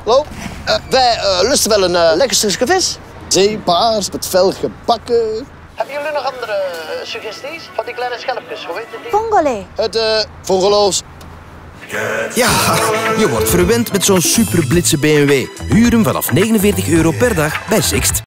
Hallo? Wij lusten wel een lekker stukje vis. Zeepaars met fel gebakken. Hebben jullie nog andere suggesties? Van die kleine schelpjes, hoe heet die? Vongole. Het vongolo's. Ja, je wordt verwend met zo'n superblitse BMW. Huur hem vanaf €49 per dag bij Sixt.